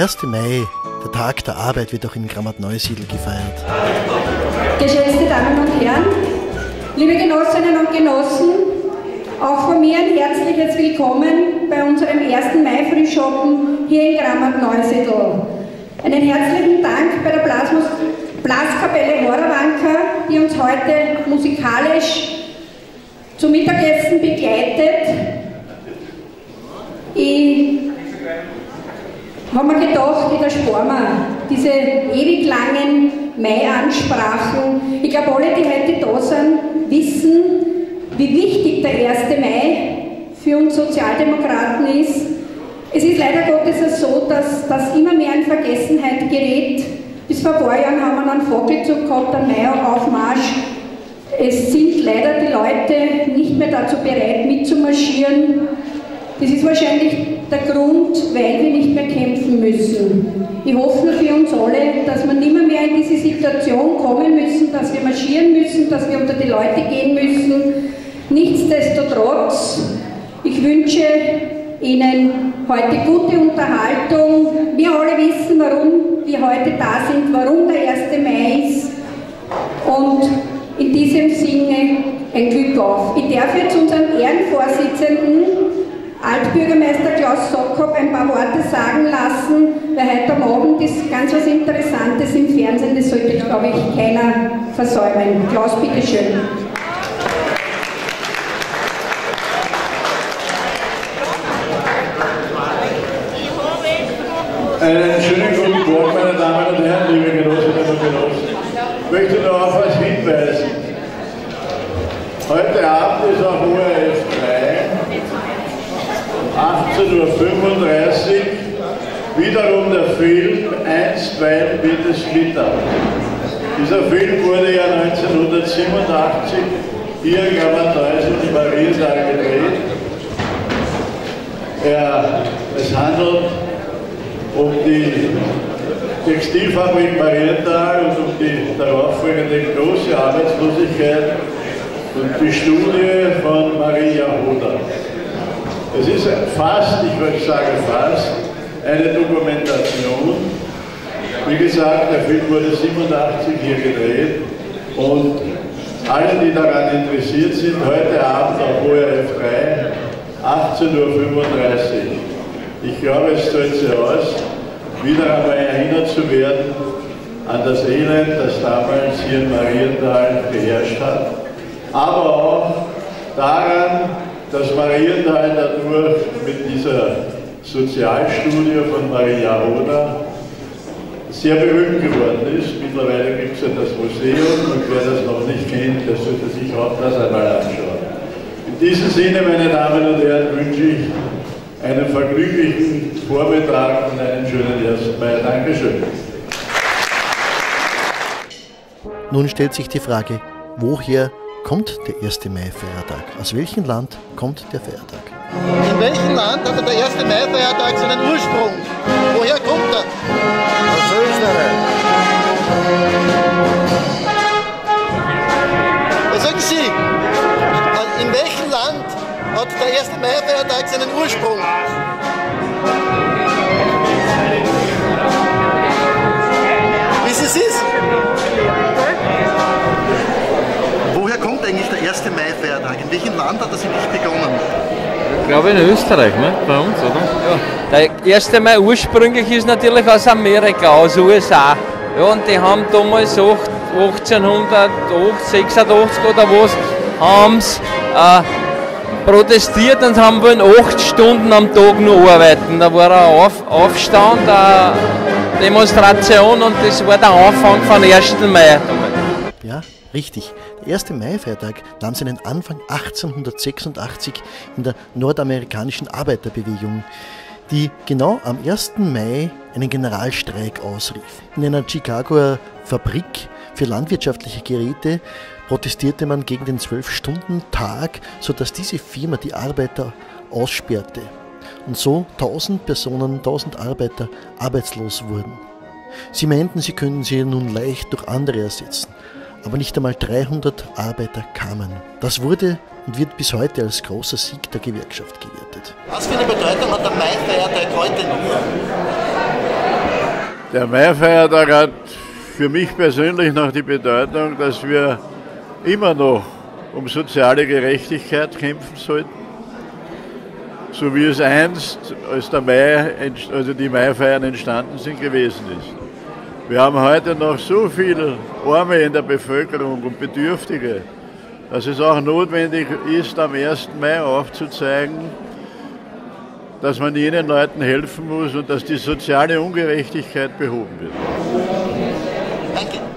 1. Mai, der Tag der Arbeit, wird auch in Grammat-Neusiedl gefeiert. Geschätzte Damen und Herren, liebe Genossinnen und Genossen, auch von mir ein herzliches Willkommen bei unserem 1. Mai-Frühschoppen hier in Grammat-Neusiedl. Einen herzlichen Dank bei der Blaskapelle Horawanka, die uns heute musikalisch zum Mittagessen begleitet. Ich habe mir gedacht, ich erspare mir diese ewig langen Mai-Ansprachen. Ich glaube, alle, die heute da sind, wissen, wie wichtig der 1. Mai für uns Sozialdemokraten ist. Es ist leider Gottes so, dass das immer mehr in Vergessenheit gerät. Bis vor ein paar Jahren haben wir einen Fackelzug gehabt, einen Mai-Aufmarsch. Es sind leider die Leute nicht mehr dazu bereit, mitzumarschieren. Das ist wahrscheinlich der Grund, weil wir nicht mehr kämpfen müssen. Ich hoffe für uns alle, dass wir nicht mehr in diese Situation kommen müssen, dass wir marschieren müssen, dass wir unter die Leute gehen müssen. Nichtsdestotrotz, ich wünsche Ihnen heute gute Unterhaltung. Wir alle wissen, warum wir heute da sind, warum der 1. Mai ist. Und in diesem Sinne ein Glück auf. Ich darf jetzt unseren Ehrenvorsitzenden, Altbürgermeister Klaus Sokop, ein paar Worte sagen lassen, weil heute am Abend ist ganz was Interessantes im Fernsehen, das sollte, glaube ich, keiner versäumen. Klaus, bitteschön. Einen schönen guten Tag, meine Damen und Herren, liebe Genossinnen und Genossen. Ich möchte nur auf etwas hinweisen. Heute Abend ist auf ORF 3, 18:35 Uhr, wiederum der Film Einstweilen wird es Mittag. Dieser Film wurde ja 1987 hier in Grammat-Neusiedl im Mariental gedreht. Es handelt um die Textilfabrik Mariental und um die darauffolgende große Arbeitslosigkeit und die Studie von Maria Hoda. Es ist fast, ich würde sagen fast, eine Dokumentation. Wie gesagt, der Film wurde 1987 hier gedreht und alle, die daran interessiert sind, heute Abend auf ORF 3, 18:35 Uhr. Ich glaube, es zahlt sich aus, wieder einmal erinnert zu werden an das Elend, das damals hier in Mariental geherrscht hat, aber auch daran, dass Mariental dadurch mit dieser Sozialstudie von Maria Hoda sehr berühmt geworden ist. Mittlerweile gibt es ja das Museum und wer das noch nicht kennt, der sollte sich auch das einmal anschauen. In diesem Sinne, meine Damen und Herren, wünsche ich einen vergnüglichen Vormittag und einen schönen 1. Mai. Dankeschön. Nun stellt sich die Frage, woher kommt der 1. Mai-Feiertag? Aus welchem Land kommt der Feiertag? In welchem Land hat der 1. Mai-Feiertag seinen Ursprung? Woher kommt er? Aus Österreich. Was sagen Sie? In welchem Land hat der 1. Mai-Feiertag seinen Ursprung? Wissen Sie es? Woher kommt eigentlich der 1. Mai-Feiertag? In welchem Land hat das eigentlich begonnen? Ich glaube in Österreich, ne? Bei uns, oder? Ja. Der 1. Mai ursprünglich ist natürlich aus Amerika, aus USA. Ja, und die haben damals 1886 oder was, haben sie protestiert und haben wollen 8 Stunden am Tag nur arbeiten. Da war ein Aufstand, eine Demonstration und das war der Anfang von 1. Mai. Ja, richtig. Der 1. Mai-Feiertag nahm seinen Anfang 1886 in der nordamerikanischen Arbeiterbewegung, die genau am 1. Mai einen Generalstreik ausrief. In einer Chicagoer Fabrik für landwirtschaftliche Geräte protestierte man gegen den 12-Stunden-Tag, sodass diese Firma die Arbeiter aussperrte und so 1000 Personen, 1000 Arbeiter arbeitslos wurden. Sie meinten, sie könnten sie nun leicht durch andere ersetzen, aber nicht einmal 300 Arbeiter kamen. Das wurde und wird bis heute als großer Sieg der Gewerkschaft gewertet. Was für eine Bedeutung hat der Mai-Feiertag heute noch? Der Maifeiertag hat für mich persönlich noch die Bedeutung, dass wir immer noch um soziale Gerechtigkeit kämpfen sollten, so wie es einst, als die Maifeiern entstanden sind, gewesen ist. Wir haben heute noch so viele Arme in der Bevölkerung und Bedürftige, dass es auch notwendig ist, am 1. Mai aufzuzeigen, dass man jenen Leuten helfen muss und dass die soziale Ungerechtigkeit behoben wird. Danke.